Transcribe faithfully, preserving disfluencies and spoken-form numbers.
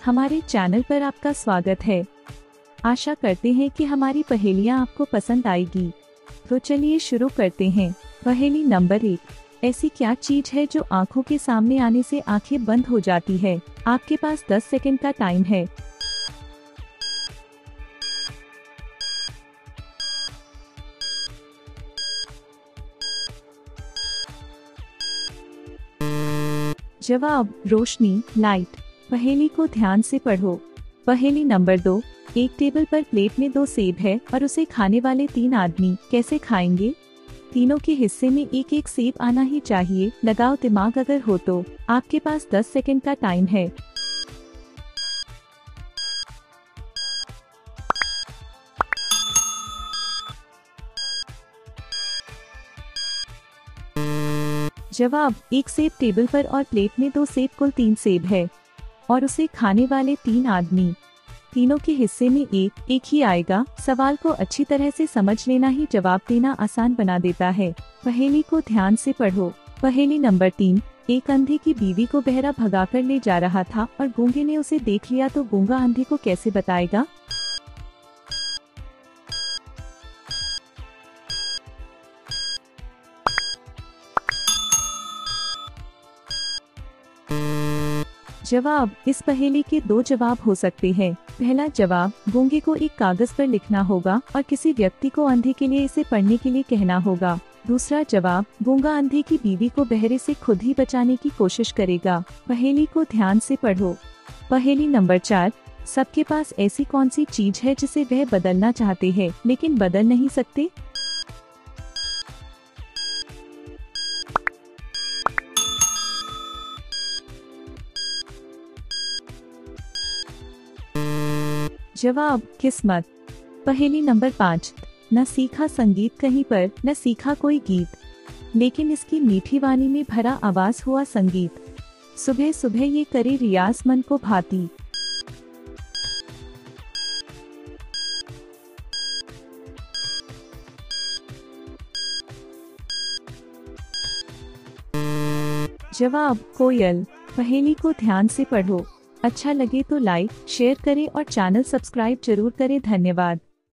हमारे चैनल पर आपका स्वागत है। आशा करते हैं कि हमारी पहेलियां आपको पसंद आएगी। तो चलिए शुरू करते हैं। पहेली नंबर एक, ऐसी क्या चीज है जो आंखों के सामने आने से आंखें बंद हो जाती है? आपके पास दस सेकंड का टाइम है। जवाब रोशनी, लाइट। पहेली को ध्यान से पढ़ो। पहेली नंबर दो, एक टेबल पर प्लेट में दो सेब है और उसे खाने वाले तीन आदमी कैसे खाएंगे? तीनों के हिस्से में एक एक सेब आना ही चाहिए। लगाओ दिमाग अगर हो तो। आपके पास दस सेकंड का टाइम है। जवाब, एक सेब टेबल पर और प्लेट में दो सेब, कुल तीन सेब है और उसे खाने वाले तीन आदमी। तीनों के हिस्से में एक एक ही आएगा। सवाल को अच्छी तरह से समझ लेना ही जवाब देना आसान बना देता है। पहेली को ध्यान से पढ़ो। पहेली नंबर तीन, एक अंधे की बीवी को बहरा भगाकर ले जा रहा था और गूंगे ने उसे देख लिया तो गूंगा अंधे को कैसे बताएगा? जवाब, इस पहेली के दो जवाब हो सकते हैं। पहला जवाब, गूंगे को एक कागज पर लिखना होगा और किसी व्यक्ति को अंधे के लिए इसे पढ़ने के लिए कहना होगा। दूसरा जवाब, गूंगा अंधे की बीवी को बहरे से खुद ही बचाने की कोशिश करेगा। पहेली को ध्यान से पढ़ो। पहेली नंबर चार, सबके पास ऐसी कौन सी चीज है जिसे वह बदलना चाहते हैं लेकिन बदल नहीं सकते? जवाब, किस्मत। पहेली नंबर पाँच, न सीखा संगीत कहीं पर, न सीखा कोई गीत, लेकिन इसकी मीठी वाणी में भरा आवाज हुआ संगीत। सुबह सुबह ये करे रियाज मन को भाती। जवाब, कोयल। पहेली को ध्यान से पढ़ो। अच्छा लगे तो लाइक, शेयर करें और चैनल सब्सक्राइब जरूर करें। धन्यवाद।